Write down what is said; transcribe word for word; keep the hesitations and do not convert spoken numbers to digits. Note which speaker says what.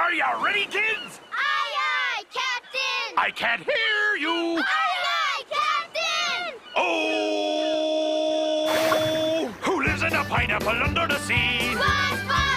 Speaker 1: Are you ready, kids?
Speaker 2: Aye, aye, Captain!
Speaker 1: I can't hear you!
Speaker 2: Aye, aye, Captain!
Speaker 1: Oh! Who lives in a pineapple under the sea?
Speaker 2: SpongeBob!